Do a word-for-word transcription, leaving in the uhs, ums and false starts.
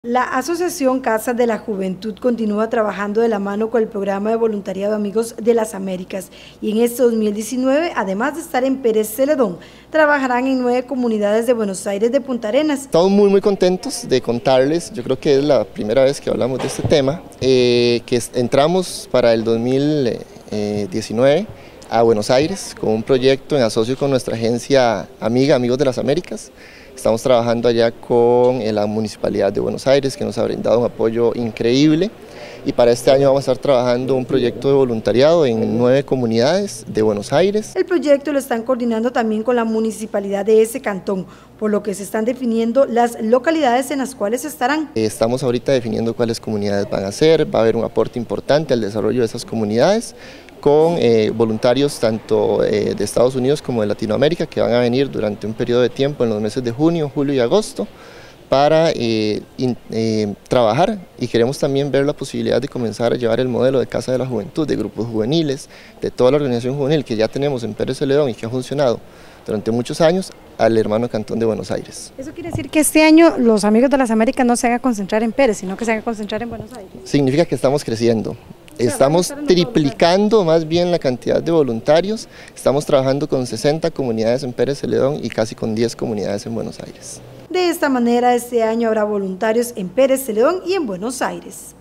La Asociación Casas de la Juventud continúa trabajando de la mano con el programa de voluntariado Amigos de las Américas y en este dos mil diecinueve, además de estar en Pérez Celedón, trabajarán en nueve comunidades de Buenos Aires de Punta Arenas. Estamos muy muy contentos de contarles, yo creo que es la primera vez que hablamos de este tema, eh, que entramos para el dos mil diecinueve a Buenos Aires con un proyecto en asocio con nuestra agencia amiga Amigos de las Américas. Estamos trabajando allá con la Municipalidad de Buenos Aires, que nos ha brindado un apoyo increíble, y para este año vamos a estar trabajando un proyecto de voluntariado en nueve comunidades de Buenos Aires. El proyecto lo están coordinando también con la Municipalidad de ese cantón, por lo que se están definiendo las localidades en las cuales estarán. Estamos ahorita definiendo cuáles comunidades van a ser, va a haber un aporte importante al desarrollo de esas comunidades, con eh, voluntarios tanto eh, de Estados Unidos como de Latinoamérica que van a venir durante un periodo de tiempo en los meses de junio, julio y agosto para eh, in, eh, trabajar, y queremos también ver la posibilidad de comenzar a llevar el modelo de Casa de la Juventud, de grupos juveniles, de toda la organización juvenil que ya tenemos en Pérez Celedón y que ha funcionado durante muchos años, al hermano cantón de Buenos Aires. ¿Eso quiere decir que este año los Amigos de las Américas no se van a concentrar en Pérez, sino que se van a concentrar en Buenos Aires? Significa que estamos creciendo. Estamos triplicando más bien la cantidad de voluntarios, estamos trabajando con sesenta comunidades en Pérez Celedón y casi con diez comunidades en Buenos Aires. De esta manera, este año habrá voluntarios en Pérez Celedón y en Buenos Aires.